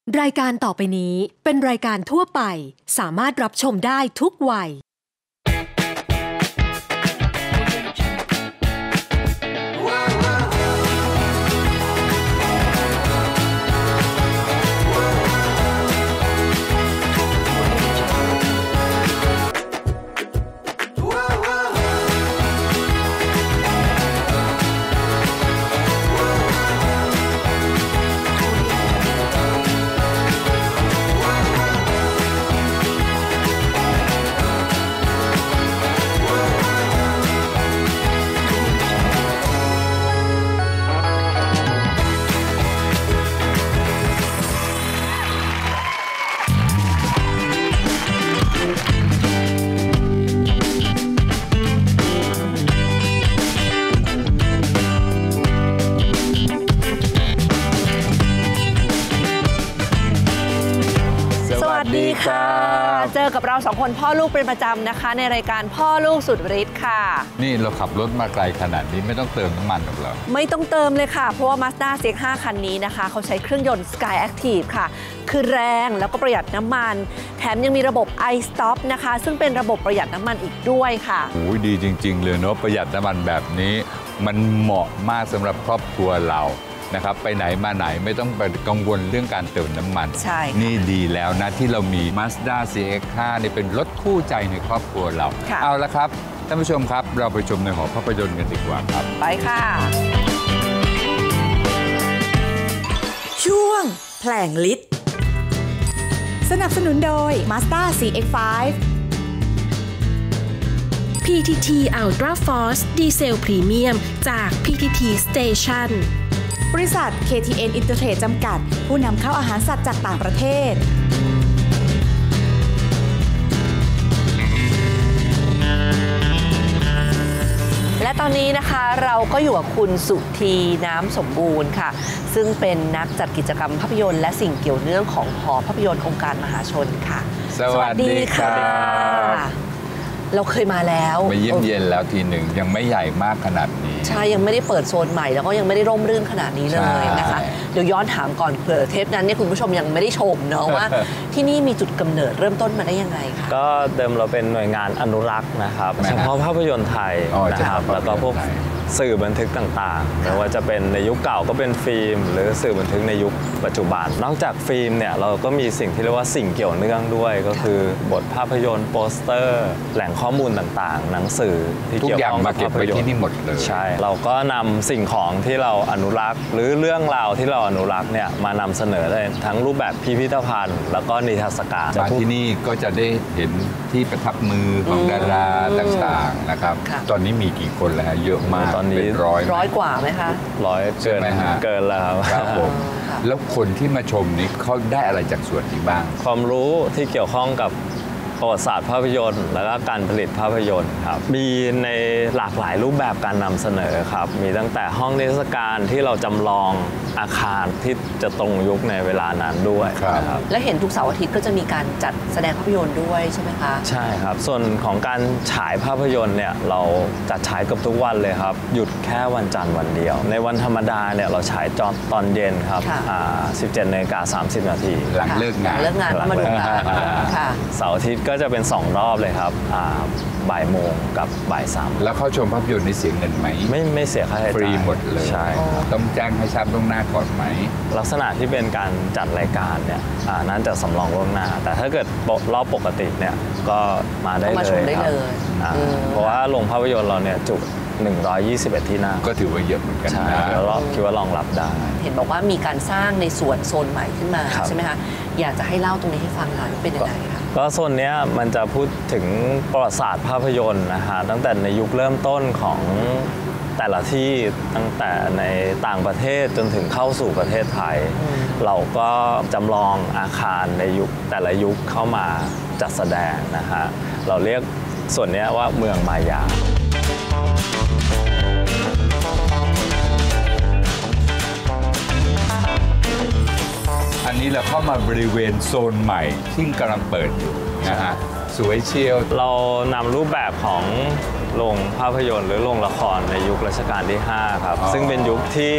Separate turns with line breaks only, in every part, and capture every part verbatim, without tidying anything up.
รายการต่อไปนี้เป็นรายการทั่วไปสามารถรับชมได้ทุกวัย
เจอกับเราสองคนพ่อลูกเป็นประจำนะคะในรายการพ่อลูกสุดฤทธิ์ค่ะ
นี่เราขับรถมาไกลขนาดนี้ไม่ต้องเติมน้ำมันหรอกเหรอ
ไม่ต้องเติมเลยค่ะเพราะว่า Mazda ซี เอ็กซ์ ไฟว์ คันนี้นะคะเขาใช้เครื่องยนต์ Sky Active ค่ะคือแรงแล้วก็ประหยัดน้ำมันแถมยังมีระบบ iStop นะคะซึ่งเป็นระบบประหยัดน้ำมันอีกด้วยค่ะ
โอ้ยดีจริงๆเลยเนาะประหยัดน้ำมันแบบนี้มันเหมาะมากสำหรับครอบครัวเรานะครับไปไหนมาไหนไม่ต้องไปกังวลเรื่องการเติมน้ำมัน
ใช่
นี่ดีแล้วนะที่เรามี Mazda ซี เอ็กซ์ ไฟว์ นี่เป็นรถคู่ใจในครอบครัวเราเอาละครับท่านผู้ชมครับเราไปชมในหอภาพยนตร์กันดีกว่าครับ
ไปค่ะ
ช่วงแผลงฤทธิ์สนับสนุนโดย Mazda ซี เอ็กซ์ ไฟว์
พี ที ที Ultra Force ดีเซลพรีเมียมจาก พี ที ที Station
บริษัท เค ที เอ็น Intertrade จำกัดผู้นำเข้าอาหารสัตว์จากต่างประเทศ
และตอนนี้นะคะเราก็อยู่กับคุณสุธีน้ำสมบูรณ์ค่ะซึ่งเป็นนักจัดกิจกรรมภาพยนตร์และสิ่งเกี่ยวเนื่องของหอภาพยนตร์องค์การมหาชนค่ะ
สวัสดีค่ะ
เราเคยมาแล้ว
มาเยี่ยมเยียนแล้วทีหนึ่งยังไม่ใหญ่มากขนาดนี้
ใช่ยังไม่ได้เปิดโซนใหม่แล้วก็ยังไม่ได้ร่มรื่นขนาดนี้เลยนะคะเดี๋ยวย้อนถามก่อนเผื่อเทปนั้นเนี่ยคุณผู้ชมยังไม่ได้ชมเนาะว่าที่นี่มีจุดกำเนิดเริ่มต้นมาได้ยังไงคะ
ก็เดิมเราเป็นหน่วยงานอนุรักษ์นะครับเฉพาะภาพยนตร์ไทยนะครับแล้วก็พวกสื่อบันทึกต่างๆไม่ว่าจะเป็นในยุคเก่าก็เป็นฟิล์มหรือสื่อบันทึกในยุคปัจจุบันนอกจากฟิล์มเนี่ยเราก็มีสิ่งที่เรียกว่าสิ่งเกี่ยวเนื่องด้วยก็คือบทภาพยนตร์โปสเตอร์แหล่งข้อมูลต่างๆหนังสือที่เกี่ยวข้องกับภาพยนตร์
ที่นี่หมดเลย
ใช่เราก็นำสิ่งของที่เราอนุรักษ์หรือเรื่องราวที่เราอนุรักษ์เนี่ยมานำเสนอได้ทั้งรูปแบบพิพิธภัณฑ์แล้วก็นิทรรศการ
มาที่นี่ก็จะได้เห็นที่ประทับมือของดาราต่างๆนะครับตอนนี้มีกี่คนแล้วเยอะมาก
ตอนนี้
ร้อย
ร้อยกว่าไหมคะ
ร้อยเกินเกินแล้ว
ครับผมแล้วคนที่มาชมนี้เขาได้อะไรจากส่วนนี้บ้าง
ความรู้ที่เกี่ยวข้องกับประวัติศาสตร์ภาพยนตร์และก็การผลิตภาพยนตร์ครับมีในหลากหลายรูปแบบการนำเสนอครับมีตั้งแต่ห้องนิทรรศการที่เราจำลองอาคารที่จะตรงยุคในเวลานั้นด้วย
ครับ
และเห็นทุกเสาร์อาทิตย์ก็จะมีการจัดแสดงภาพยนตร์ด้วยใช่ไหมคะ
ใช่ครับส่วนของการฉายภาพยนตร์เนี่ยเราจัดฉายเกือบทุกวันเลยครับหยุดแค่วันจันทร์วันเดียวในวันธรรมดาเนี่ยเราฉายจอตอนเย็นครับสิบเจ็ดนาฬิกาสามสิบนาที
หลังเลิกงาน
เลิกงานมาดูกัน
เสาร์อาทิตย์ก็จะเป็นสองรอบเลยครับบ่ายโมงกับบ่ายสาม
แล้วเข้าชมภาพยนตร์นี่เสียเงินไหม
ไม่ไม่เสียค่าใช้จ่าย
ฟรีหมดเลย
ใช่
ต้องแจ้งให้ทราบล่วงหน้าก่อนไหม
ลักษณะที่เป็นการจัดรายการเนี่ยนั้นจะสำรองล่วงหน้าแต่ถ้าเกิดรอบปกติเนี่ยก็มาได้เลยครับเพราะว่าโรงภาพยนตร์เราเนี่ยจุหนึ่งร้อยยี่สิบเอ็ดที่นั่ง
ก็ถือว่าเยอะเหมือนกัน
นะแล้วเราคิดว่ารองรับได้
เห็นบอกว่ามีการสร้างในส่วนโซนใหม่ขึ้นมาใช่ไหมคะอยากจะให้เล่าตรงนี้ให้ฟังหน่อยเป็นยังไงคะ
ก็โซนนี้มันจะพูดถึงประวัติศาสตร์ภาพยนตร์นะฮะตั้งแต่ในยุคเริ่มต้นของแต่ละที่ตั้งแต่ในต่างประเทศจนถึงเข้าสู่ประเทศไทยเราก็จำลองอาคารในยุคแต่ละยุคเข้ามาจัดแสดงนะฮะเราเรียกส่วนนี้ว่าเมืองมายา
อันนี้เราเข้ามาบริเวณโซนใหม่ที่กำลังเปิดอยู่นะฮะสวยเชียว
เรานำรูปแบบของโรงภาพยนตร์หรือโรงละครในยุครัชกาลที่ห้าครับซึ่งเป็นยุคที่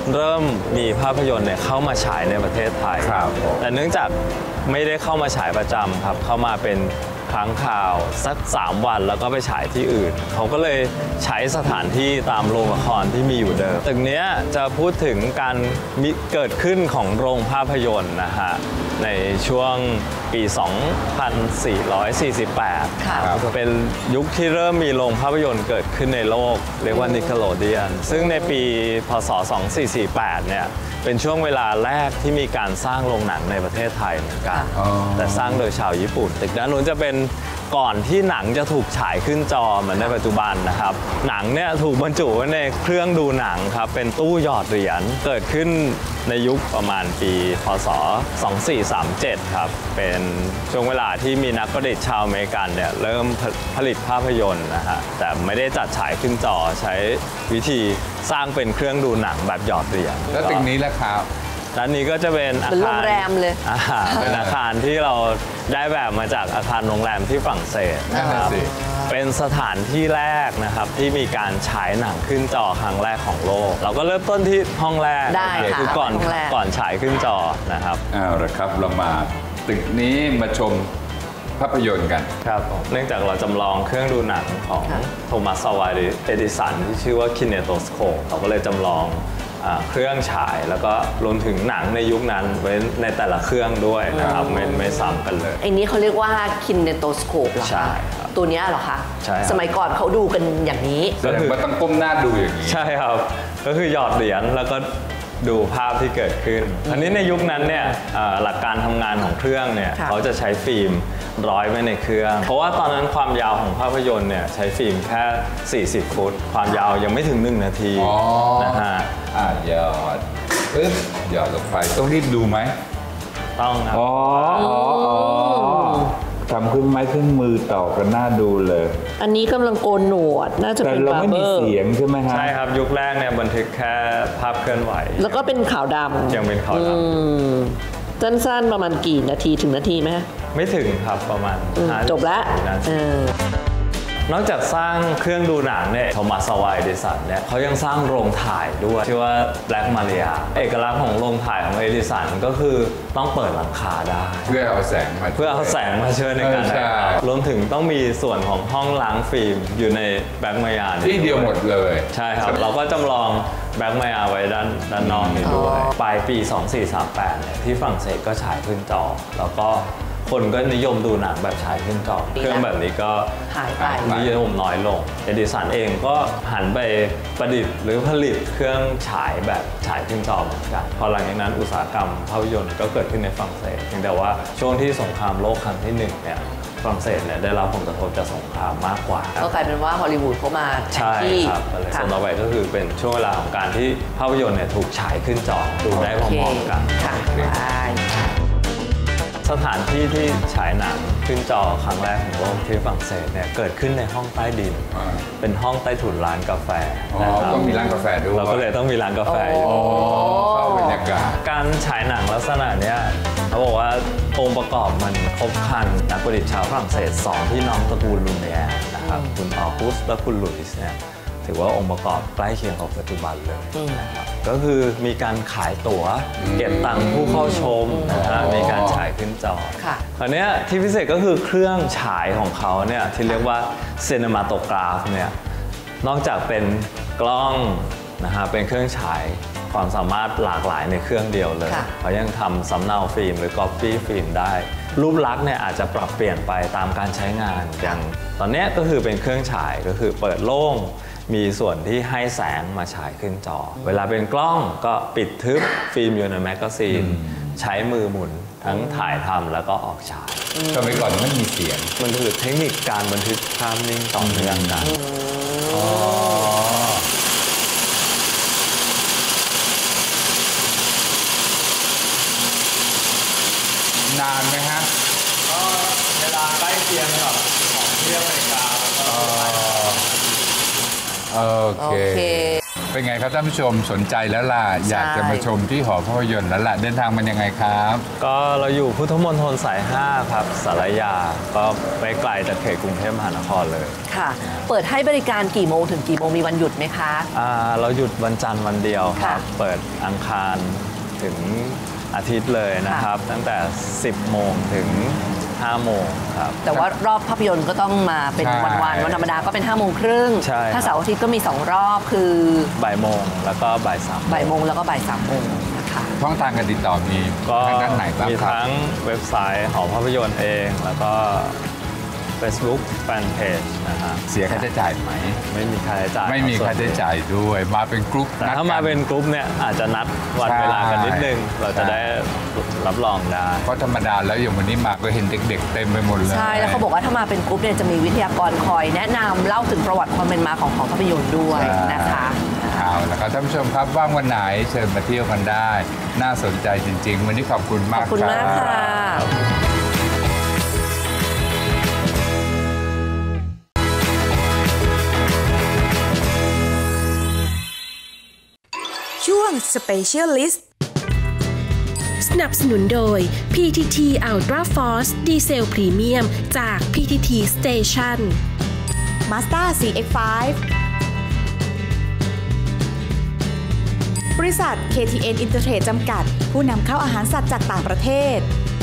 เริ่มมีภาพยนตร์เนี่ยเข้ามาฉายในประเทศไทยแต่เนื่องจากไม่ได้เข้ามาฉายประจำครับเข้ามาเป็นครั้งคราวสักสามวันแล้วก็ไปฉายที่อื่นเขาก็เลยใช้สถานที่ตามโรงละครที่มีอยู่เดิมตึกนี้จะพูดถึงการมีเกิดขึ้นของโรงภาพยนตร์นะฮะในช่วงปี สองพันสี่ร้อยสี่สิบแปด เป็นยุคที่เริ่มมีโรงภาพยนตร์เกิดขึ้นในโลกเรียกว่า Nickelodeon ซึ่งในปีพ.ศ. สองพันสี่ร้อยสี่สิบแปดเนี่ยเป็นช่วงเวลาแรกที่มีการสร้างโรงหนังในประเทศไทยเหมือนกันแต่สร้างโดยชาวญี่ปุ่นตึกด้านนู้นจะเป็นก่อนที่หนังจะถูกฉายขึ้นจอเหมือนในปัจจุบันนะครับหนังเนี่ยถูกบรรจุไว้ในเครื่องดูหนังครับเป็นตู้หยอดเหรียญเกิดขึ้นในยุคประมาณปีพ.ศ. สองพันสี่ร้อยสามสิบเจ็ดครับเป็นช่วงเวลาที่มีนักประดิษฐ์ชาวอเมริกันเนี่ยเริ่มผลิตภาพยนตร์นะฮะแต่ไม่ได้จัดฉายขึ้นจอใช้วิธีสร้างเป็นเครื่องดูหนังแบบหยอดเหรียญ
แล้วตึกนี้แหละครับ
ด้านนี้ก็จะเป็นอาคาร
โรงแรมเลย
เป็นอาคารที่เราได้แบบมาจากอาคารโรงแรมที่ฝรั่งเศสนะครับเป็นสถานที่แรกนะครับที่มีการฉายหนังขึ้นจอครั้งแรกของโลกเราก็เริ่มต้นที่ห้องแรกคือก่อนก่อนฉายขึ้นจอนะครับ
เอาละครับเรามาตึกนี้มาชมภาพยนตร์กัน
ครับเนื่องจากเราจำลองเครื่องดูหนังของโทมัส ซาวาดิเอดิสันที่ชื่อว่าคินเนโตสโคปเราก็เลยจำลองเครื่องฉายแล้วก็รวมถึงหนังในยุคนั้นไว้ในแต่ละเครื่องด้วยนะครับไม่ไม่ซ้ำกันเลย
ไอ้นี้เขาเรียกว่าคินเนโตสโคปเหรอคะ
ใช่
ตัวนี้เหรอคะ
ใช่
สมัยก่อนเขาดูกันอย่างนี้
ก็คือว่าต้องก้มหน้าดูอย่างนี้
ใช่ครับก็คือหยอดเหรียญแล้วก็ดูภาพที่เกิดขึ้นอันนี้ในยุคนั้นเนี่ยหลักการทำงานของเครื่องเนี่ยเขาจะใช้ฟิล์มร้อยไว้ในเครื่องเพราะว่าตอนนั้นความยาวของภาพยนตร์เนี่ยใช้ฟิล์มแค่สี่สิบฟุตความยาวยังไม่ถึงหนึ่งนาทีนะฮะ
อ่ะหยอดปึ๊บหยอดลงไปต้องรีบดูไหม
ต้องครับ
อ๋อทำเครื่องไม้เครื่องมือต่อกันน่าดูเลย
อันนี้กำลังโกนหนวดน่าจะเป็นบาร์เบอร์
แต่เราไม่มีเสียงใช่ไหมฮะ
ใช่ครับยุคแรกเนี่ยบันทึกแค่ภาพเคลื่อนไหว
แล้วก็เป็นขาวด
ำยังเป็นขาวด
ำสั้นๆประมาณกี่นาทีถึงนาทีไหม
ไม่ถึงครับประมาณ
จบแล้ว
นอกจากสร้างเครื่องดูหนังเนี่ยโทมัส ซาวาดิสันเนี่ยเขายังสร้างโรงถ่ายด้วยชื่อว่า Black Maria เอกลักษณ์ของโรงถ่ายของเอดิสันก็คือต้องเปิดหลังคาได้
เพื่อเอาแสงมา
เพื่อเอาแสงมาช่วยในการถ่ายรวมถึงต้องมีส่วนของห้องล้างฟิล์มอยู่ใน Black Maria
ที่เดียวหมดเลย
ใช่ครับเราก็จำลอง Black Maria ไว้ด้านด้านนอกนี้ด้วยปลายปีสองพันสี่ร้อยสามสิบแปดเนี่ยที่ฝรั่งเศสก็ฉายขึ้นจอแล้วก็คนก็นิยมดูหนังแบบฉายขึ้นจอเครื่องแบบนี้ก็
หายไป
นิยมน้อยลงเอดิสันเองก็หันไปประดิษฐ์หรือผลิตเครื่องฉายแบบฉายขึ้นจอเหมือนกันพอหลังจากนั้นอุตสาหกรรมภาพยนตร์ก็เกิดขึ้นในฝรั่งเศสเพียงแต่ว่าช่วงที่สงครามโลกครั้งที่หนึ่งเนี่ยฝรั่งเศสเนี่ยได้รับผลกระทบจากสงครามมากกว่า
ก็กลายเป็นว่าฮอลลีวูดเข้ามาแทนที่
ครับส่วนต่อไปก็คือเป็นช่วงเวลาของการที่ภาพยนตร์เนี่ยถูกฉายขึ้นจอดูได้พร้อมๆกันสถานที่ที่ฉายหนังขึ้นจอครั้งแรกของโลกที่ฝรั่งเศสเนี่ยเกิดขึ้นในห้องใต้ดินเป็นห้องใต้ถุนร้านกาแฟ
นะครับต้องมีร้านกาแฟด้วย
เราก็เลยต้องมีร้านกาแฟ
เข้าบรรยากาศ
การฉายหนังลักษณะเนี้ยเขาบอกว่าองค์ประกอบมันครบครันนักประดิษฐ์ชาวฝรั่งเศสสองพี่น้องตระกูลลูเมียร์นะครับคุณออกุสและคุณลุยส์เนี่ยถือว่าองค์ประกอบใกล้เคียงกับปัจจุบันเลยนะครับก็คือมีการขายตั๋วเก็บตังค์ผู้เข้าชมนะฮะมีการฉายขึ้นจอคราวนี้ที่พิเศษก็คือเครื่องฉายของเขาเนี่ยที่เรียกว่าซีเนมาโตกราฟเนี่ยนอกจากเป็นกล้องนะฮะเป็นเครื่องฉายความสามารถหลากหลายในเครื่องเดียวเลยเขายังทำสำเนาฟิล์มหรือก๊อปปี้ฟิล์มได้รูปลักษณ์เนี่ยอาจจะปรับเปลี่ยนไปตามการใช้งานอย่างตอนนี้ก็คือเป็นเครื่องฉายก็คือเปิดโล่งมีส่วนที่ให้แสงมาฉายขึ้นจอเวลาเป็นกล้องก็ปิดทึบฟิล์มอยู่ในแมกกาซีนใช้มือหมุนทั้งถ่ายทำแล้วก็ออกฉาย
สมัยก่อนไม่มีเสียง
มันคือเทคนิคการบันทึกภาพนิ่งต่อเนื่องกัน
นานไหมฮะ
ก็เวลาใกล้เคียงกับของที่อเมริกาแล้วก็
โอเคเป็นไงครับท่านผู้ชมสนใจแล้วล่ะอยากจะมาชมที่หอภาพยนตร์แล้วล่ะเดินทางมันยังไงครับ
ก็เราอยู่พุทธมณฑลสายห้าครับสารยาก็ไม่ไกลจากเขตกรุงเทพมหานครเลย
ค่ะเปิดให้บริการกี่โมงถึงกี่โมงมีวันหยุดไหมคะ
อ่าเราหยุดวันจันทร์วันเดียวครับ
ค่ะ
เปิดอังคารถึงอาทิตย์เลยนะครับ ตั้งแต่สิบโมงถึงห้าโมงครับ
แต่ว่ารอบภาพยนตร์ก็ต้องมาเป็นวันวันวันธรรมดาก็เป็นห้าโมงครึ่งถ้าเสาร์อาทิตย์ก็มีสองรอบคือ
บ่ายโมงแล้วก็บ่ายสาม
บ่ายโมงแล้วก็บ่ายสามโมงนะคะ
ช่องทางการติดต่อมีทางด้านไหนบ้างครับ
มีทั้งเว็บไซต์หอภาพยนตร์เองแล้วก็ Facebook Fanpage นะฮะ
เสียค่าใช้จ่ายไหม
ไม่มีค่าใช้จ่าย
ไม่มีค่าใช้จ่ายด้วยมาเป็นกรุ๊ป
แต่ถ้ามาเป็นกรุ๊ปเนี่ยอาจจะนัดวันเวลากันนิดนึงเราจะได้รับรองได้
เพราะธรรมดาแล้วอย่างวันนี้มาก็เห็นเด็กๆเต็มไปหมดเลย
ใช่แล้วเขาบอกว่าถ้ามาเป็นกรุ๊ปเนี่ยจะมีวิทยากรคอยแนะนำเล่าถึงประวัติความเป็นมาของของภาพยนตร์ด้วยนะคะ
เอาละครับท่านผู้ชมครับว่างวันไหนเชิญมาเที่ยวกันได้น่าสนใจจริงๆวันนี้ขอบคุณมาก
ขอบคุณมากค่ะ
ช่วง Specialist
สนับสนุนโดย พี ที ที Ultra Force Diesel Premium จาก พี ที ที Station
Mazda ซี เอ็กซ์ ไฟว์ บริษัท เค ที เอ็น Intertrade จำกัดผู้นำเข้าอาหารสัตว์จากต่างประเทศ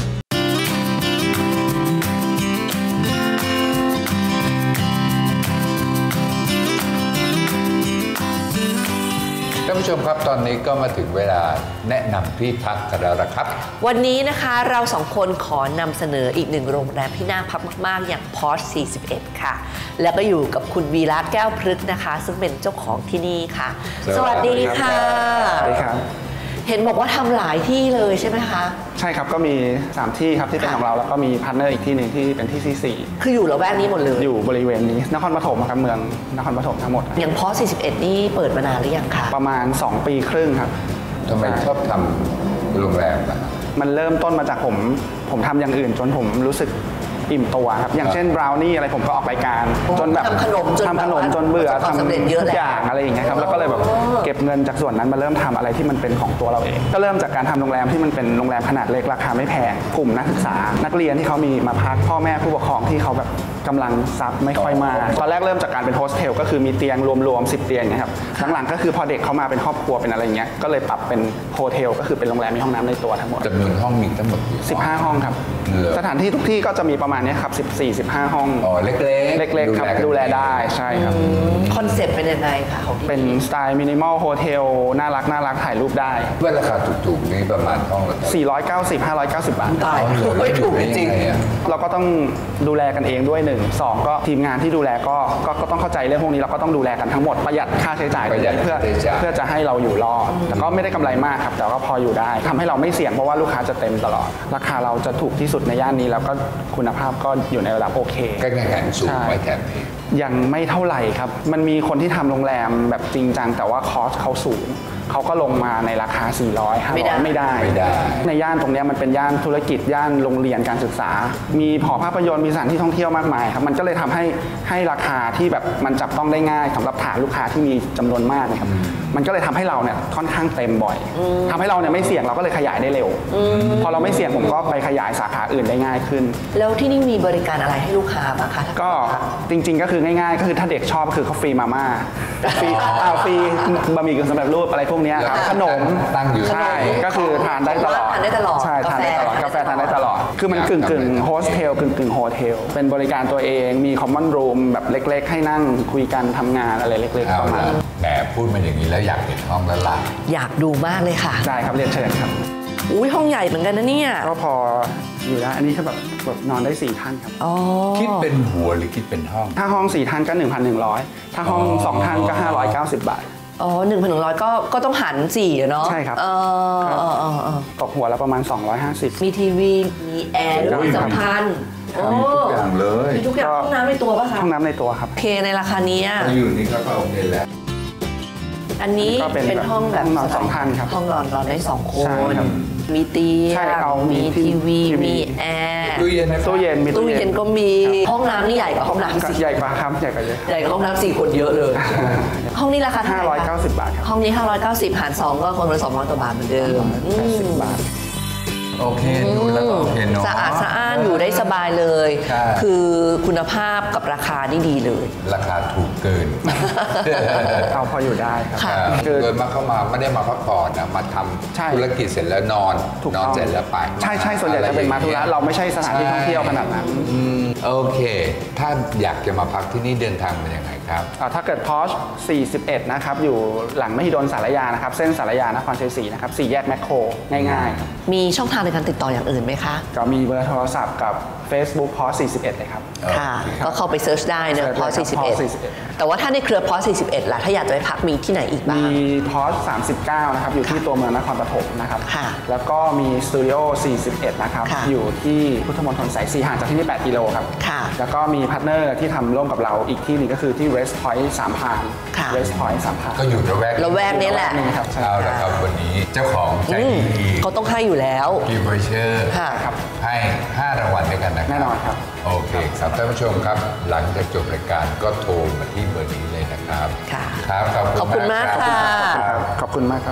ท่านผู้ชมครับตอนนี้ก็มาถึงเวลาแนะนำที่พักกันแล้วครับ
วันนี้นะคะเราสองคนขอนำเสนออีกหนึ่งโรงแรมที่น่าพักมากๆอย่าง Posh สี่สิบเอ็ดค่ะแล้วก็อยู่กับคุณวีระแก้วพฤกษ์นะคะซึ่งเป็นเจ้าของที่นี่ค่ะสวัสดีค่ะ
สวัสดีครับ
เห็นบอกว่าทำหลายที่เลยใช่ไหมคะ
ใช่ครับก็มีสามที่ครับที่เป็นของเราแล้วก็มีพาร์ทเนอร์อีกที่หนึ่งที่เป็นที่ที่สี่
คืออยู่ละแวกนี้หมดเลย
อยู่บริเวณนี้นครปฐมครับเมืองนครปฐมทั้งหมด
อย่างพอสี่สิบเอ็ดนี่เปิดมานานหรือยังคะ
ประมาณสองปีครึ่งครับ
ทำไมชอบทำโรงแรมอ่ะ
มันเริ่มต้นมาจากผมผมทำอย่างอื่นจนผมรู้สึกอิ่มตัวครับอย่างเช่นบราวนี่อะไรผมก็ออกรายการจนแบบ
ทำขนมจน
ทำขนมจนเบื่อทำทุกอย่างอะไรอย่างเงี้ยครับแล้วก็เลยแบบเก็บเงินจากส่วนนั้นมาเริ่มทำอะไรที่มันเป็นของตัวเราเองก็เริ่มจากการทำโรงแรมที่มันเป็นโรงแรมขนาดเล็กราคาไม่แพงกลุ่มนักศึกษานักเรียนที่เขามีมาพักพ่อแม่ผู้ปกครองที่เขาแบบกำลังซับไม่ค่อยมากตอนแรกเริ่มจากการเป็นโฮสเทลก็คือมีเตียงรวมๆสิบเตียงนะครับหลังๆก็คือพอเด็กเขามาเป็นครอบครัวเป็นอะไรเงี้ยก็เลยปรับเป็นโฮเทลก็คือเป็นโรงแรมมีห้องน้ำในตัวทั้งหมด
จำนวนห้องมีทั้งหมด
สิบห้าห้องครับสถานที่ทุกที่ก็จะมีประมาณนี้ครับสิบสี่ สิบห้าห้อง
อ๋อเล็กๆ
เล็กๆครับดูแลได้ใช่ครับ
คอนเซ็ปต์เป็นยังไงคะ
เป็นสไตล์มินิมอลโฮเทลน่ารักน่ารักถ่ายรูปได้
ด้วยราคาถูกๆนี่ประมาณห้องละ
สี่ร้อยเก้าสิบ ห้าร้อยเก้าสิบบาท
ตายไม่ถูกจริง
ๆเราก็ต้องดูแลกันเองด้วยหนึ่งสองก็ทีมงานที่ดูแลก็ก็ต้องเข้าใจเรื่องพวกนี้เราก็ต้องดูแลกันทั้งหมดประหยัดค่าใช้จ่ายเพื่อเพื่อจะให้เราอยู่รอดแต่ก็ไม่ได้กำไรมากครับแต่ก็พออยู่ได้ทำให้เราไม่เสี่ยงเพราะว่าลูกค้าจะเต็มตลอดราคาเราจะถูกที่สุดในย่านนี้แล้วก็คุณภาพก็อยู่ในระดับโอเค
ก็แข่งสูงไว้แถมนี้
ยังไม่เท่าไหร่ครับมันมีคนที่ทำโรงแรมแบบจริงจังแต่ว่าคอสเขาสูงเขาก็ลงมาในราคาสี่ร้อย ห้าร้อยไม่ได้ในย่านตรงนี้มันเป็นย่านธุรกิจย่านโรงเรียนการศึกษามีหอภาพยนตร์มีสถานที่ท่องเที่ยวมากมายครับมันก็เลยทำให้ให้ราคาที่แบบมันจับต้องได้ง่ายสำหรับฐานลูกค้าที่มีจำนวนมากนะครับมันก็เลยทำให้เราเนี่ยค่อนข้างเต็มบ่อยทำให้เราเนี่ยไม่เสี่ยงเราก็เลยขยายได้เร็วพอเราไม่เสี่ยงผมก็ไปขยายสาขาอื่นได้ง่ายขึ้น
แล้วที่นี่มีบริการอะไรให้ลูกค้าบ้างคะ
ก็จริงๆก็คือง่ายๆก็คือถ้าเด็กชอบคือเขาฟรีมาม่าฟรีอ้าวฟรีบะหมี่กึ่งสำเร็จรูปอะไรพวกนี้ครับขนม
ตั้งอยู่
ใช่ก็คือทานได้ตลอด
ทานได้ตลอด
ใช่ทานได้ตลอดกาแฟทานได้ตลอดคือมันกึ่งกึ่งโฮสเทลกึ่งกึ่งโฮเทลเป็นบริการตัวเองมีคอมมอนรูมแบบเล็กๆให้นั่งคุยกันทำงานอะไรเล็กๆประมาณ
แหมพูดมาอย่างนี้แล้วอยากเห็นห้องแล้วล่ะ
อยากดูมากเลยค่ะ
ได้ครับเรียนเชิญครับ
อุ้ยห้องใหญ่เหมือนกันนะเนี่ย
ก็พออยู่ได้อันนี้คือแบบแบบนอนได้สี่ท่านครับ
คิดเป็นหัวหรือคิดเป็นห้อง
ถ้าห้องสี่ท่านก็ หนึ่งพันหนึ่งร้อย ถ้าห้องสองท่านก็ห้าร้อยเก้าสิบบาท
อ๋อหนึ่งพันหนึ่งร้อยก็ก็ต้องหันสี่เนาะ
ใช่ครับ
เออ
ตกหัวละประมาณสองร้อยห้าสิบ
มีทีวีมีแอร์ด้วยสำคัญ
มีทุกอย่างเลย
มีทุกอย่างห้องน้ำในตัวป่ะคะ
ห้องน้ำในตัวครับ
โอเคในราคานี้
อยู่นี่ก็โอเคแล้ว
อันนี้เป็นห้องแบบ
นอนสองท่านครับ
ห้องนอนนอนได้สองคนมีเตีย
ใช่
ง
เอามี
มี
ที่
ทีวี
ทีวี
มีแอร์
ตู้เย็นนะ
ตู้เย็นมี
ตู้เย็นก็มีห้องน้ำนี่ใหญ่กว่าห้องน้ำสิ
ใหญ่กว่าครับใหญ่กว่าเยอะ
ใหญ่กว่าห้องน้ำสี่คนเยอะเลย ห้องนี้ราคาเท่าไหร่คะ
ห้าร้อยเก้าสิบบาทครับ
ห้องนี้ห้าร้อยเก้าสิบหารสองก็คนละสองร้อยกว่าบาทเหมือนเดิม
แปดสิบบาท
โอเคดูแล้วก็โอเคเนาะ
สะอาดสะอ้านอยู่ได้สบายเลย
ใช่
คือคุณภาพกับราคานี่ดีเลย
ราคาถูกเกิน
เอาพออยู่ได้ครับ
ค่ะ
คือ
โดยมาเข้ามาไม่ได้มาพักผ่อนนะมาท
ใช่
ำธุรกิจเสร็จแล้วนอน
ถูก
นอน
ต้อง
เสร็จแล้วไป
ใช่ใช่ส่วนใหญ่จะเป็นมาธุระเราไม่ใช่สถานที่ท่องเที่ยวขนาดนั้น
อืมโอเค ถ้าอยากจะมาพักที่นี่เดินทางเป็นยังไงครับ
อ่าถ้าเกิดพอชสี่สิบเอ็ดนะครับอยู่หลังมหิดลสารยานะครับเส้นสารยานครชัยศรีนะครับสี่แยกแมคโครง่ายๆครับ
มีช่องทางในการติดต่ออย่างอื่นไหมคะ
ก็มีเบอร์โทรศัพท์กับ Facebook พอชสี่สิบเอ็ดเลยครับ
ค่ะ ก็เข้าไปเซิร์ชได้เนอะ
เสิร์ช
พอ
เลยครับ
สี่สิบเอ็ด
พอสี่สิบเอ็ด
แต่ว่าถ้าในเครือพอสี่สิบเอ็ดล่ะถ้าอยากจะไปพักมีที่ไหนอีกบ้าง
มีพอชสามสิบเก้านะครับอยู่ที่ตัวเมืองนครปฐมนะครับ
ค่ะ
แล้วก็มีสตูดิโอสี่สิบเอ็ดนะครับ
ค่ะ
อยู่ที่พุทธมณฑลสายสี่ห่างจากที่นี่แปดกิโลครับ
ค่ะ
แล้วก็มีพาร์ทเนอร์ที่ทำร่วมกับเราอีกที่หนึงก็คือที่ West Point สามพราน
ค่ะ
West Point สามพราน
ก็อยู่ระแวก
ระแวกนี้แหละ
นี่ครับใช่
เอาละครับวันนี้เจ้าของใจ
อืม
ดี
เขาต้องให้อยู่แล้ว
กีบเชอร์
ค่ะ
ครับ
ให้ห้ารางวัลด้วยกันนะครับ
แน่นอนครับ
โอเคครับท่านผู้ชมครับ หลังจากจบรายการก็โทรมาที่เบอร์นี้เลยนะครับ
ค่ะ
ครับขอบ
ขอบคุ
คุณ ณ
มาม
าก กครับ
ค่ะ
ครับ
ขอบคุณมากครับ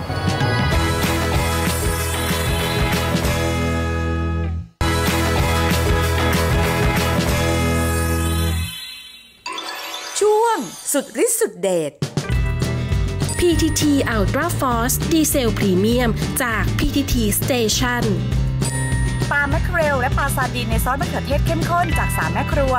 ช่วงสุดฤทธิ์สุดเดช
พี ที ที Ultra Force ดีเซลพรีเมียมจาก พี ที ที Station
ปลาแมคเคอเรลและปลาซาร์ดีนในซอสมะเขือเทศเข้มข้นจากสามแม่ครัว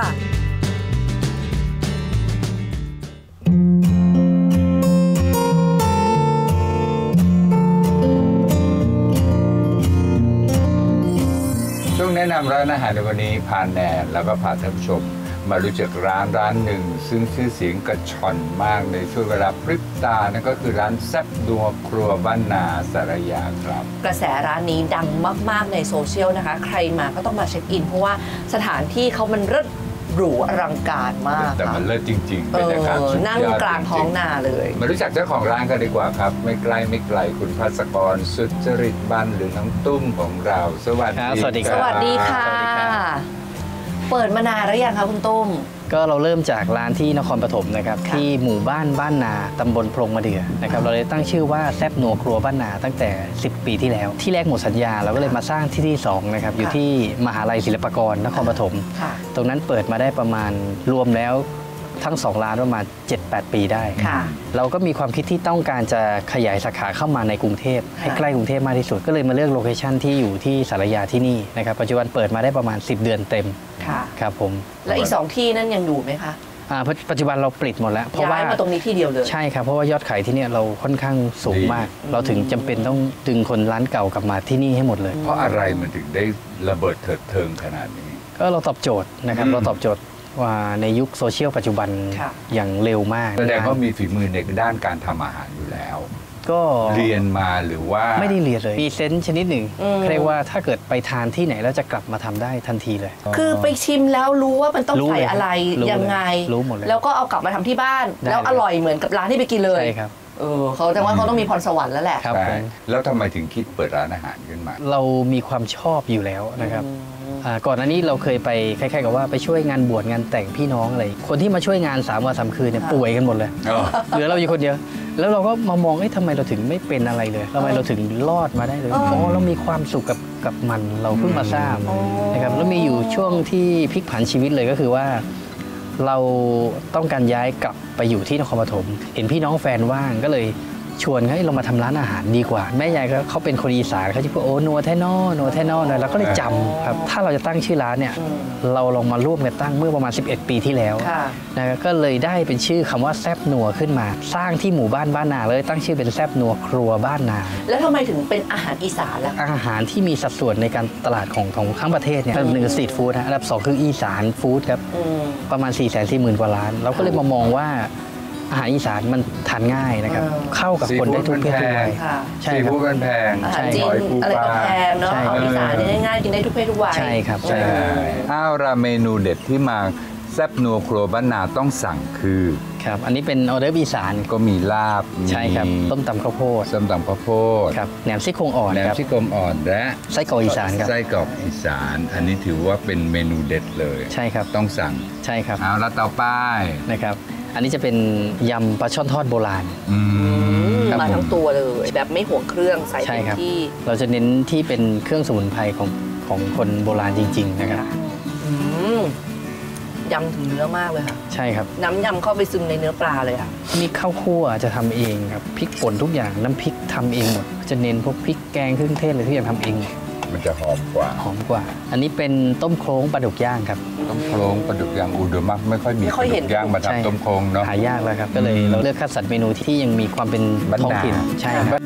ช่วงแนะนำร้านอาหารในวันนี้พาแนนแล้วก็พาท่านผู้ชม มารู้จักร้านร้านหนึ่ง ซึ่งชื่อเสียงกระชอนมากในช่วงเวลาพริบตานั่นก็คือร้านแซ่บนัวครัวบ้านนาสารยาครับ
กระแสร้านนี้ดังมากๆในโซเชียลนะคะ ใครมาก็ต้องมาเช็คอิน เพราะว่าสถานที่เขามันเลิศหรูอลังการมาก
แต่มันเลิศจริงๆ
เอบ
รรยากาศ
อ
สุด
นั่ง
ยอด
กลาง
จริๆ
ท้องนาเลย
มารู้จักเจ้าของร้านกันดีกว่าครับ ไม่ไกลไม่ไกลคุณภัสกรสุจริตบันหรือน้องตุ้มของเราสวัสดี
ครับสวัสดีค
ส
รับ
วัสดีค่ะ
สวัสดีครับ
เปิดมานานแล้วยังคะคุณตุ้ม
ก็เราเริ่มจากร้านที่นครปฐมนะครับ
ค่ะ
ที่หมู่บ้านบ้านนาตำบลโพรงมะเดื่อนะครับเราเลยตั้งชื่อว่าแซบนัวครัวบ้านนาตั้งแต่ สิบ ปีที่แล้ว ที่แรกหมดสัญญาเราก็เลยมาสร้างที่ที่สองนะครับอยู่ที่มหาลัยศิลปากรนครปฐม
ค่ะ
ตรงนั้นเปิดมาได้ประมาณรวมแล้วทั้งสองร้านประมาณ เจ็ดแปด ปีได้
ค่ะ
เราก็มีความคิดที่ต้องการจะขยายสาขาเข้ามาในกรุงเทพให้ใกล้กรุงเทพมากที่สุดก็เลยมาเลือกโลเคชั่นที่อยู่ที่สารยาที่นี่นะครับปัจจุบันเปิดมาได้ประมาณ สิบ เดือนเต็ม
ค่ะ
ครับผม
แล้วอีกสองที่นั่นยังอยู่ไหมคะ
อ่าปัจปัจจุบันเราปิดหมดแล้วเพราะ
ย้า
ว่าย
มาตรงนี้ที่เดียวเลย
ใช่ครับเพราะว่ายอดขายที่เนี่ยเราค่อนข้างสูงมาก เราถึงจำเป็นต้องดึงคนร้านเก่ากลับมาที่นี่ให้หมดเลย
เพราะอะไรมันถึงได้ระเบิดเถิดเทิงขนาดนี้
ก็เราตอบโจทย์นะครับ
อืม
เราตอบโจทย์ว่าในยุคโซเชียลปัจจุบัน
ค่ะ
อย่างเร็วมาก
แสดงว่า
นะ
มีฝีมือในด้านการทำอาหารอยู่แล้ว
ก็
เรียนมาหรือว่า
ไม่ได้เรียนเลย มีเซนส์ชนิดหนึ่ง
อืม
เรียกว่าถ้าเกิดไปทานที่ไหนแล้วจะกลับมาทำได้ทันทีเลย
คือไปชิมแล้วรู้ว่ามันต้อง
รู้
ใส่
เลย
อะไร
รู้เลย
ยังไง
รู้หมดเลย
แล้วก็เอากลับมาทำที่บ้าน
ได้
แล้ว
เลย
อร่อยเหมือนกับร้านที่ไปกินเลย
ใช่ครับ
เออเขาแต่ว่าเขาต้องมีพรสวรรค์แล้วแหละ
ครับ
ใช่
ผม
แล้วทำไมถึงคิดเปิดร้านอาหารขึ้นมา
เรามีความชอบอยู่แล้วนะครับอ่าก่อนหน้านี้เราเคยไปคล้ายๆกับว่าไปช่วยงานบวชงานแต่งพี่น้องอะไรคนที่มาช่วยงานสามวันสามคืนเนี่ย
ค่ะ
ป่วยกันหมดเลย
อ๋อ
เหลือเราอยู่คนเดียว แล้วเราก็มามองเอ้ยทำไมเราถึงไม่เป็นอะไรเลยทำไมเราถึงรอดมาได้เลย
อ๋อ
อ๋อเรามีความสุขกับกับมันเราเพิ่งมาทราบ
อ๋อ
นะครับแล้วมีอยู่ช่วงที่พลิกผันชีวิตเลยก็คือว่า เราต้องการย้ายกลับไปอยู่ที่นครปฐมเห็นพี่น้องแฟนว่างก็เลยชวนให้เรามาทำร้านอาหารดีกว่า แม่ยายก็เขาเป็นคนอีสานเขาจะพูดโอ้นัวแท่นอนัวแท่นอเลยเราก็เลยจำครับถ้าเราจะตั้งชื่อร้านเนี่ยเราลองมาร่วมกันตั้งเมื่อประมาณ สิบเอ็ด ปีที่แล้ว
ค่ะ
นะครับก็เลยได้เป็นชื่อคำว่าแซบนัวขึ้นมา สร้างที่หมู่บ้านบ้านนาเลยตั้งชื่อเป็นแซบนัวครัวบ้านนา
แล้วทำไมถึงเป็นอาหารอีสานล่ะ
อาหารที่มีสัดส่วนในการตลาดของของทั้งประเทศเนี่ยอันดับหนึ่งคือสตรีทฟู้ดนะอันดับสองคืออีสานฟู้ดครับ
อืม
ประมาณ สี่แสนสี่หมื่น กว่าล้าน เราก็เลยมามองว่าอาหารอีสานมันทานง่ายนะครับ
เออ
เข้ากับคนได้ทุกเพศทุกวัย
ค่ะ
ใช่
ซี
ครั
ฟู้ด
บ
มันแพง
อาหารจีน
หอยปู
อะไร
ป
ก็
ลา
แพงเนาะ
ใช่
อาหารอีสานนี่ง่ายๆกินได้ทุกเพศทุกวัย
ใช่ครับใช่
ใช่เอาละเมนูเด็ดที่มาแซ่บนัวครัวบ้านนาต้องสั่งคือ
ครับอันนี้เป็นออเดอร์อีสาน
ก็มีลาบ
ใช่ครับต้มตำข้าวโพด
ต้มตำข้าวโพด
ครับแหนมซี่โครงอ่อน
แหนมซี่โครงอ่อนและ
ไส้กรอกอีสานครับ
ไส้กรอกอีสานอันนี้ถือว่าเป็นเมนูเด็ดเลย
ใช่ครับ
ต้องสั่ง
ใช่ครับ
เอาละต่อไป
นะครับอันนี้จะเป็นยำปลาช่อนทอดโบราณ
มาทั้งตัวเลยแบบไม่ห่วงเครื่องใส่เต็มที่
เราจะเน้นที่เป็นเครื่องสมุนไพรของของคนโบราณจริงๆนะครับ
ยำถึงเนื้อมากเลยค่ะ
ใช่ครับ
น้ำยำเข้าไปซึมในเนื้อปลาเลยค่ะ
นี่ข้าวคั่วจะทำเองครับพริกป่นทุกอย่างน้ำพริกทำเองหมดจะเน้นพวกพริกแกงเครื่องเทศเลยทุกอย่างทำเอง
มันจะหอมกว่า
หอมกว่าอันนี้เป็นต้มโครงปลาดุกย่างครับ
ต้มโครงปลาดุกย่างอูเดมักไม่ค่อยมีปลาดุกย่างมาทำต้มโครงเนาะ
หายากแล้วครับก็เลยเราเลือกคัดสรรเมนูที่ยังมีความเป็นท้องถิ่นใช่ครับ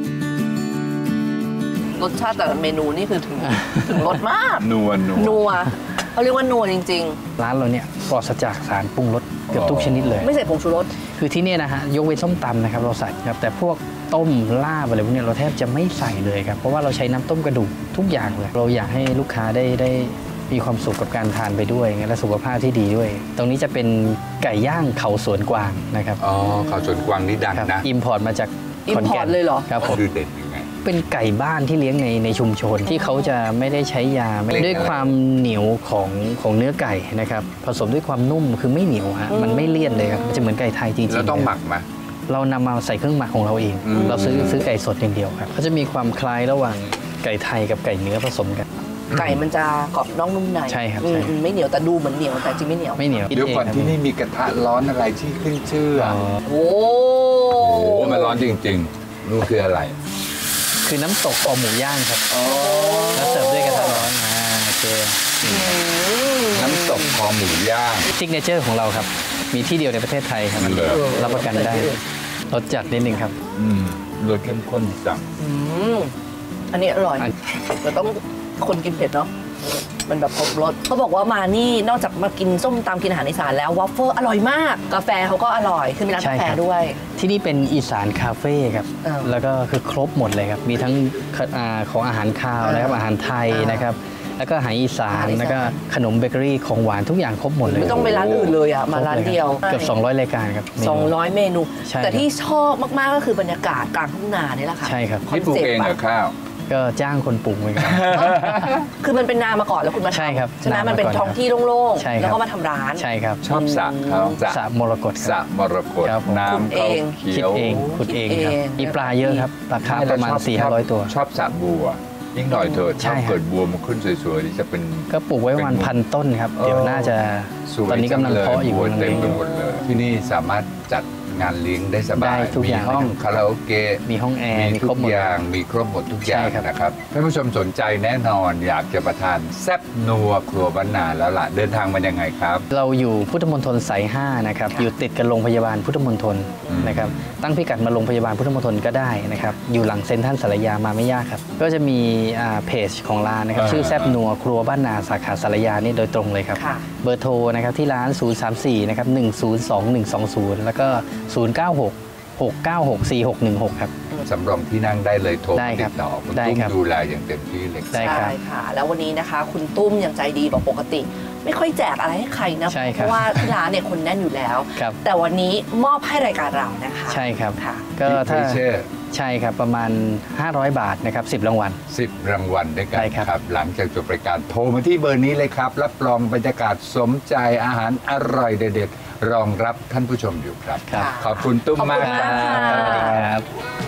รสชาติแต่ละเมนูนี่คือถึงถึงรสมาก
นัวนัว
นัวเขาเรียกว่านัวจริง
ๆร้านเราเนี่ยปลอดจากสารปรุงรสเกือบทุกชนิดเลย
ไม่ใส่ผงชูรส
คือที่นี่นะฮะยกเว้นส้มตำนะครับเราใส่ครับแต่พวกต้มลาบอะไรพวกนี้เราแทบจะไม่ใส่เลยครับเพราะว่าเราใช้น้ำต้มกระดูกทุกอย่างเลยเราอยากให้ลูกค้าได้ได้มีความสุขกับการทานไปด้วยและสุขภาพที่ดีด้วยตรงนี้จะเป็นไก่ย่างเขาสวนกวางนะครับ
อ๋อเขาสวนกวางนี่ดังนะ
อิมพอร์ตมาจาก
ขอนแก่นเลยเหรอ
ครับผม
คือเด็ดยังไง
เป็นไก่บ้านที่เลี้ยงในในชุมชนที่เขาจะไม่ได้ใช้ยาด้วยความเหนียวของของเนื้อไก่นะครับผสมด้วยความนุ่มคือไม่เหนียวฮะมันไม่เลี่ยนเลยครับมันจะเหมือนไก่ไทยจริงๆ
แล้วต้องหมักไหม
เรานำมาใส่เครื่องหมักของเราเองเราซื้อซื้อไก่สดอย่างเดียวครับเขาจะมีความคล้ายระหว่างไก่ไทยกับไก่เนื้อผสมกัน
ไก่มันจะกรอบนอกนุ่มใน
ใช่ครับ
ไม่เหนียวแต่ดูเหมือนเหนียวแต่จริงไม่เหนียว
ไม่เหนียว
เดี๋ยวก่อนที่นี่มีกระทะร้อนอะไรที่ขึ้นชื่อ
โอ้
โหมันร้อนจริงๆนู่นคืออะไร
คือน้ำตกคอหมูย่างครับแล้วเสิร์ฟด้วยกระทะร้อนอ่าโอเค
น้ำตกคอหมูย่าง
ซิกเนเจอร์ของเราครับมีที่เดียวในประเทศไทยครับรับประกันได้รสจัดนิดนึงครับ
รสเข้มข้นจัง
อันนี้อร่อยเราต้องคนกินเผ็ดเนาะมันแบบครบรสเขาบอกว่ามานี่นอกจากมากินส้มตำกินอาหารอีสานแล้ววอฟเฟิลอร่อยมากกาแฟเขาก็อร่อยคือมีร้านกาแฟด้วย
ที่นี่เป็นอีสานคาเฟ่ครับแล้วก็คือครบหมดเลยครับมีทั้งของอาหารคาวนะครับอาหารไทยนะครับแล้วก็อาหารอีสานแล้วก็ขนมเบเกอรี่ของหวานทุกอย่างครบหมดเลย
ไม่ต้องไปร้านอื่นเลยอ่ะมาร้านเดียว
เกือบสองร้อยรายการครับ
สองร้อยเมนูแต่ที่ชอบมากๆก็คือบรรยากาศกลางทุ่งนานี่แหละค่ะ
ใช่ครับ
ที่ปลูกเองกับข้าว
ก็จ้างคนปลูกเหมือนกัน
คือมันเป็นนามาก่อนแล้วคุณมาทำ
ใช่ครับ
ใช่ไหมมันเป็นท้องที่โล่งๆแล้วก็มาทำร้าน
ใช่ครับ
ชอบสระเขา
สระมรกต
สระมรกตน้ำเขาเขียว
คิดเองขุดเองครับมีปลาเยอะครับราคาประมาณ สี่ห้าร้อย ตัว
ชอบสระบัวยิ่งหน่อยเถิดชอบเกิดบัวมันขึ้นสวยๆนี่จะเป็น
ก็ปลูกไว้วันพันต้นครับเดี๋ยวน่าจะตอนนี้กำลังเพาะอยู่
เต็มไปหมดเลยที่นี่สามารถจัดงานเลี้ยงได้สบาย
มี
ห้องคาราโอเกะ
มีห้องแอร์
มีทุกอย่างมีครบหมดทุกอย่างนะครับท่านผู้ชมสนใจแน่นอนอยากจะประทานแซ่บนัวครัวบ้านนาแล้วล่ะเดินทางมายังไงครับ
เราอยู่พุทธมณฑลสายห้านะครับอยู่ติดกับโรงพยาบาลพุทธมณฑลนะครับตั้งพิกัดมาโรงพยาบาลพุทธมณฑลก็ได้นะครับอยู่หลังเซ็นทรัลสารยามาไม่ยากครับก็จะมีเพจของร้านนะครับชื่อแซ่บนัวครัวบ้านนาสาขาสารยานี่โดยตรงเลยครับเบอร์โทรนะครับที่ร้านศูนย์ สาม สี่นะครับหนึ่ง ศูนย์ สอง หนึ่ง สอง ศูนย์แล้วก็ศูนย์ เก้า หก หก เก้า หก สี่ หก หนึ่ง หกครับ
สำรองที่นั่งได้เลยโทรติดต่อคุณตุ้มดูแลอย่างเต็มที่เลย
ใช่ค่ะแล้ววันนี้นะคะคุณตุ้มอย่างใจดีบอกปกติไม่ค่อยแจกอะไรให้ใครนะเพราะว่าที่ร้านเนี่ยคนแน่นอยู่แล้วแต่วันนี้มอบให้รายการเรานะคะ
ใช่ครับก็ถ้าใช่ครับประมาณห้าร้อยบาทนะครับสิบรางวัล
สิบรางวัลด้วยกันครับหลังจากจบรายการโทรมาที่เบอร์นี้เลยครับรับรองบรรยากาศสมใจอาหารอร่อยเด็ดๆรองรับท่านผู้ชมอยู่ครับขอบคุณตุ้มมากครับ
สวัสดีครับ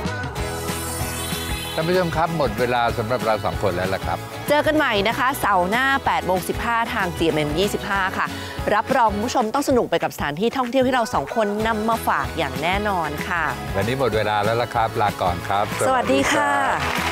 ท่านผู้ชมครับหมดเวลาสำหรับเราสองคนแล้วล่ะครับ
เจอกันใหม่นะคะเสาร์หน้า แปดโมงสิบห้า ทาง จี เอ็ม เอ็ม ยี่สิบห้า ค่ะรับรองผู้ชมต้องสนุกไปกับสถานที่ท่องเที่ยวที่เราสองคนนำมาฝากอย่างแน่นอนค่ะ
วันนี้หมดเวลาแล้วล่ะครับลาก่อนครับ
สวัสดีค่ะ